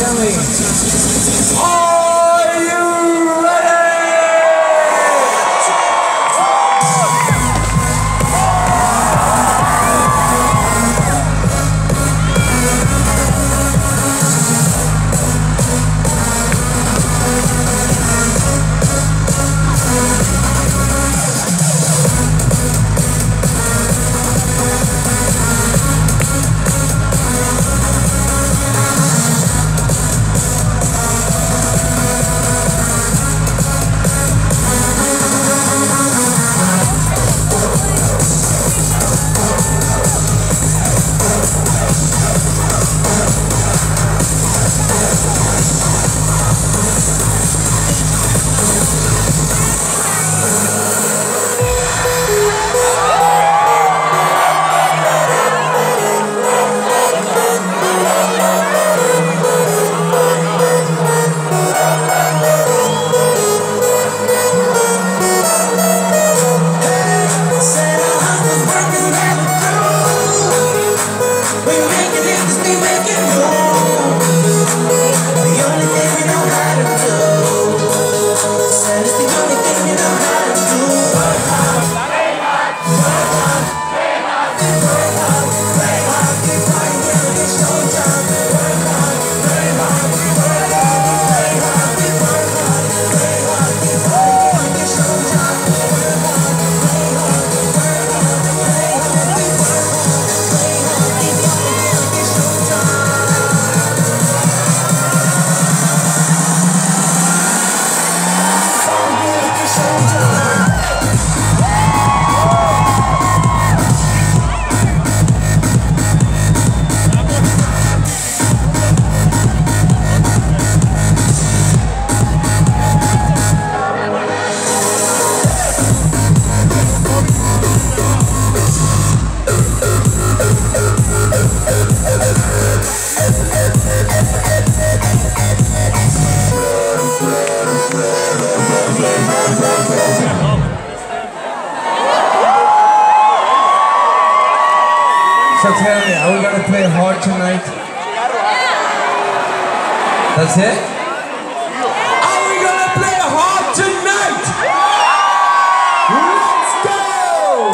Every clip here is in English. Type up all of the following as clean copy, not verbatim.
tell me, are you ready? So tell me, are we gonna play hard tonight? That's it? Are we gonna play hard tonight? Let's go!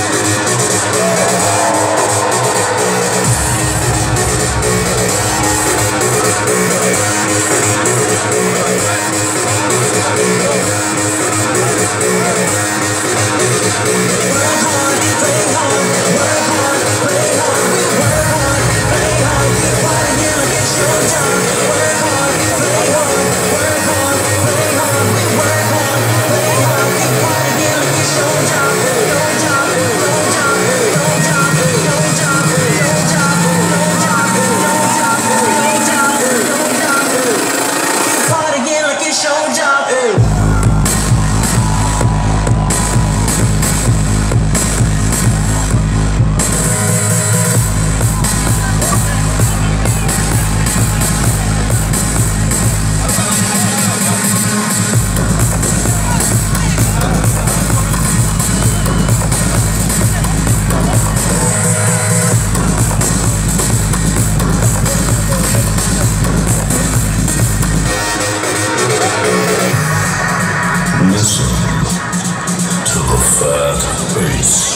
Listen to the fat bass.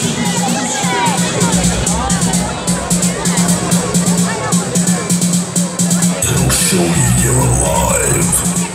It'll show you you're alive.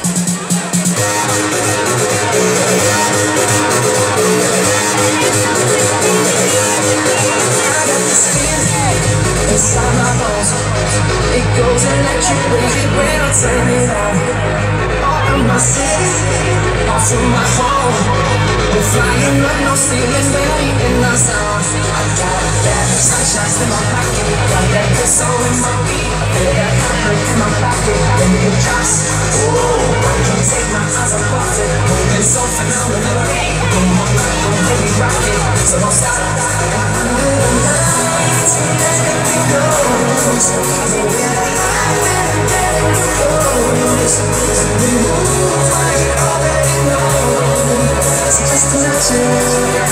I got this feeling inside my bones. It goes electric wavy when I turn it on. All of my city. To my home, we're flying up, no ceiling, baby, in the zone. I got that sunshine in my pocket, got that good soul in my beat. I feel that comfort in my pocket, and it drops. Ooh, I can't take my eyes off it, moving so phenomenally. Come on, don't let me rock it, so don't stop. Under the lights, let's let it go. So easy when I let it go. Listen, we move like it already know. It's just natural.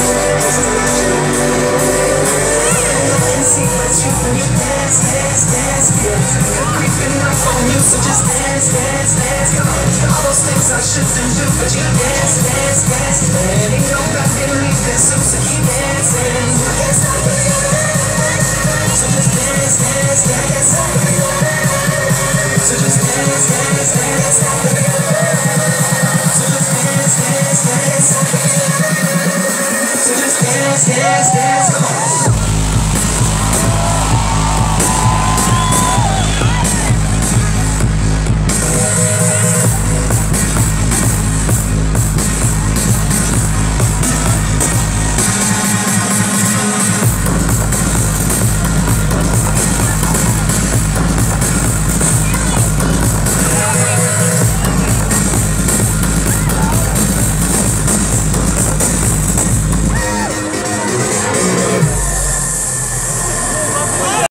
I can see what you when you dance, dance, dance. You're creeping up on you, so just dance. But you dance, dance, dance, and ain't nobody leaving, so keep dancing. You can't stop it. So just dance, dance, dance. So just dance, dance, dance. So just dance, dance, dance. So just dance, dance, dance.